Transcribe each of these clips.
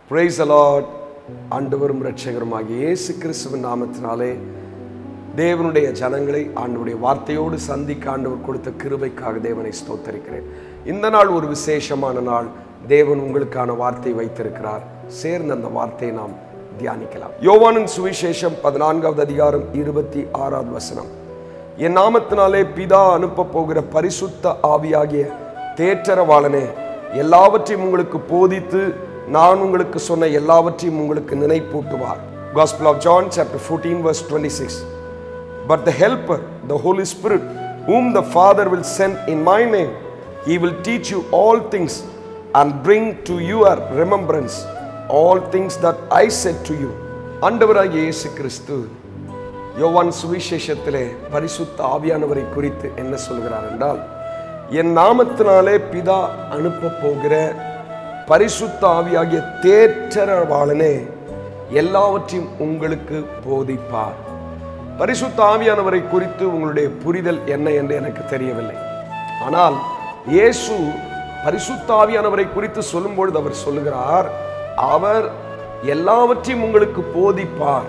Praise the Lord. ஆண்டவரும் இரட்சகருமாகிய இயேசு கிறிஸ்துவின் நாமத்தினாலே தேவனுடைய ஜனங்களை ஆண்டவருடைய வார்த்தையோடு சந்திக்க ஆண்டவர் கொடுத்த கிருபைக்காக தேவனை ஸ்தோத்தரிக்கிறேன். இந்த நாள் ஒரு விசேஷமான நாள். தேவன் உங்களுக்கான வார்த்தை வைத்திருக்கிறார். சேர்ந்த அந்த வார்த்தையை நாம் தியானிக்கலாம். யோவானின் சுவிசேஷம் 14வது அதிகாரம் 26வது வசனம். என் நாமத்தினாலே பிதா அனுப்ப போகிற பரிசுத்த ஆவியாகிய தேற்றரவாளனே எல்லாவற்றையும் உங்களுக்கு போதித்து நான் உங்களுக்கு சொன்ன எல்லாவற்றையும் உங்களுக்கு நினைப்பூட்டுவார். Gospel of John chapter 14 verse 26. But the helper, the Holy Spirit, whom the Father will send in my name, he will teach you all things and bring to your remembrance all things that I said to you. ஆண்டவராகிய இயேசு கிறிஸ்து யோவான் சுவிசேஷத்திலே பரிசுத்த ஆவியானவரை குறித்து என்ன சொல்கிறார் என்றால், என் நாமத்தினாலே பிதா அனுப்ப போகிற பரிசுத்த ஆவியாகிய தேற்றரவாளனே எல்லாவற்றையும் உங்களுக்கு போதிப்பார். பரிசுத்த ஆவியானவரை குறித்து உங்களுடைய புரிதல் என்ன என்று எனக்கு தெரியவில்லை. ஆனால் இயேசு பரிசுத்த ஆவியானவரை குறித்து சொல்லும்பொழுது அவர் சொல்லுகிறார், அவர் எல்லாவற்றையும் உங்களுக்கு போதிப்பார்.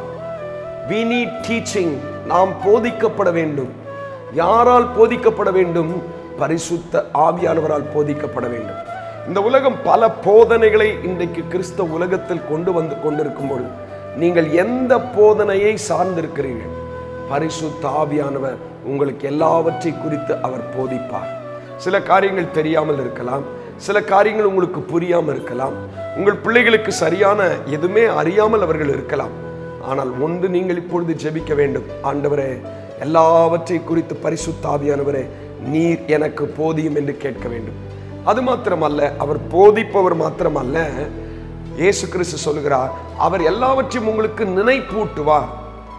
We need teaching. நாம் போதிக்கப்பட வேண்டும். யாரால் போதிக்கப்பட வேண்டும்? பரிசுத்த ஆவியானவரால் போதிக்கப்பட வேண்டும். இந்த உலகம் பல போதனைகளை இன்றைக்கு கிறிஸ்தவ உலகத்தில் கொண்டு வந்து கொண்டிருக்கும் பொழுது நீங்கள் எந்த போதனையை சார்ந்திருக்கிறீர்கள்? பரிசுத்த ஆவியானவர் உங்களுக்கு எல்லாவற்றை குறித்து அவர் போதிப்பார். சில காரியங்கள் தெரியாமல் இருக்கலாம், சில காரியங்கள் உங்களுக்கு புரியாமல் இருக்கலாம், உங்கள் பிள்ளைகளுக்கு சரியான எதுவுமே அறியாமல் அவர்கள் இருக்கலாம். ஆனால் ஒன்று நீங்கள் இப்பொழுது ஜெபிக்க வேண்டும். ஆண்டவரே, எல்லாவற்றை குறித்து பரிசுத்த ஆவியானவரே நீர் எனக்கு போதியும் என்று கேட்க வேண்டும். அது மாத்திரமல்ல, அவர் போதிப்பவர் மாத்திரமல்ல, இயேசு கிறிஸ்து சொல்லுகிறார், அவர் எல்லாவற்றையும் உங்களுக்கு நினைப்பூட்டுவார்.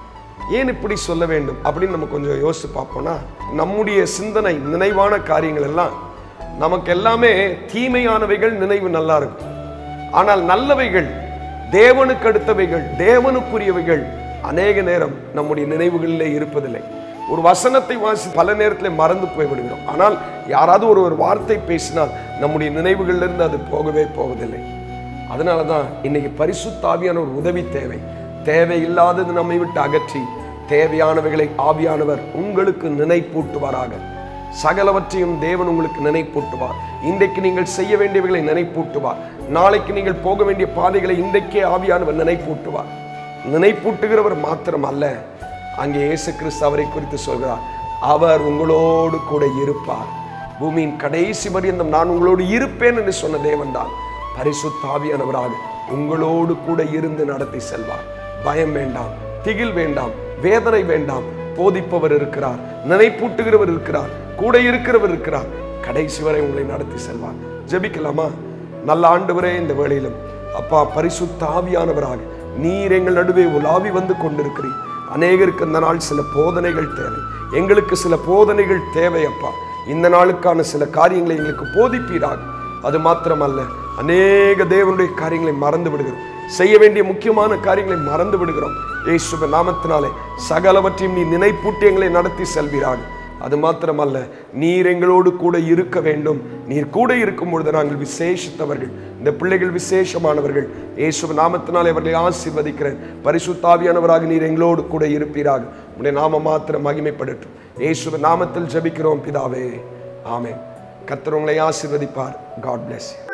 ஏன் இப்படி சொல்ல வேண்டும் அப்படின்னு நம்ம கொஞ்சம் யோசித்து பார்ப்போம்னா, நம்முடைய சிந்தனை நினைவான காரியங்கள் எல்லாம் நமக்கு எல்லாமே தீமையானவைகள் நினைவு நல்லா இருக்கும். ஆனால் நல்லவைகள், தேவனுக்கு அடுத்தவைகள், தேவனுக்குரியவைகள் அநேக நேரம் நம்முடைய நினைவுகளிலே இருப்பதில்லை. ஒரு வசனத்தை வாசி பல நேரத்தில் மறந்து போய்விடுகிறோம். ஆனால் யாராவது ஒரு வார்த்தை பேசினால் நம்முடைய நினைவுகளிலிருந்து அது போகவே போவதில்லை. அதனால தான் இன்னைக்கு பரிசுத்த ஆவியானவர் உதவி தேவை. தேவையில்லாதது நம்மை விட்டு அகற்றி தேவையானவைகளை ஆவியானவர் உங்களுக்கு நினைப்பூட்டுவாராக. சகலவற்றையும் தேவன் உங்களுக்கு நினைப்பூட்டுவார். இன்றைக்கு நீங்கள் செய்ய வேண்டியவைகளை நினைப்பூட்டுவார். நாளைக்கு நீங்கள் போக வேண்டிய பாதைகளை இன்றைக்கே ஆவியானவர் நினைப்பூட்டுவார். நினைப்பூட்டுகிறவர் மாத்திரம் அல்ல, அங்கே இயேசு கிறிஸ்து அவரை குறித்து சொல்கிறார், அவர் உங்களோடு கூட இருப்பார். பூமியின் கடைசி பரியந்தம் நான் உங்களோடு இருப்பேன் என்று சொன்ன தேவன் தான் பரிசுத்த ஆவியானவராக உங்களோடு கூட இருந்து நடத்தி செல்வார். பயம் வேண்டாம், திகில் வேண்டாம், வேதனை வேண்டாம். போதிப்பவர் இருக்கிறார், நினைப்பூட்டுகிறவர் இருக்கிறார், கூட இருக்கிறவர் இருக்கிறார். கடைசி வரை உங்களை நடத்தி செல்வார். ஜெபிக்கலாமா? நல்ல ஆண்டவரே, இந்த வேளையிலும் அப்பா பரிசுத்த ஆவியானவராக நீர் எங்கள் நடுவே உலாவி வந்து கொண்டிருக்கிறீர். அநேகருக்கு இந்த நாள் சில போதனைகள் தேவை. எங்களுக்கு சில போதனைகள் தேவை அப்பா. இந்த நாளுக்கான சில காரியங்களை எங்களுக்கு போதிப்பீராக. அது மாத்திரமல்ல, அநேக தேவனுடைய காரியங்களை மறந்து விடுகிறோம். செய்ய வேண்டிய முக்கியமான காரியங்களை மறந்து விடுகிறோம். இயேசுவின் நாமத்தினாலே சகலவற்றையும் நீ நினைப்பூட்டி எங்களை நடத்தி செல்வீராக. அது மாத்திரமல்ல, நீர் எங்களோடு கூட இருக்க வேண்டும். நீர் கூட இருக்கும் பொழுது நாங்கள் விசேஷித்தவர்கள். இந்த பிள்ளைகள் விசேஷமானவர்கள். இயேசுவின் நாமத்தினாலே அவர்களை ஆசீர்வதிக்கிறேன். பரிசுத்த ஆவியானவராக நீர் எங்களோடு கூட இருப்பீராக. உடைய நாம மாத்திரம் மகிமைப்படட்டும். இயேசுவின் நாமத்தில் ஜெபிக்கிறோம் பிதாவே, ஆமென். கர்த்தர் உங்களை ஆசீர்வதிப்பார். God bless you.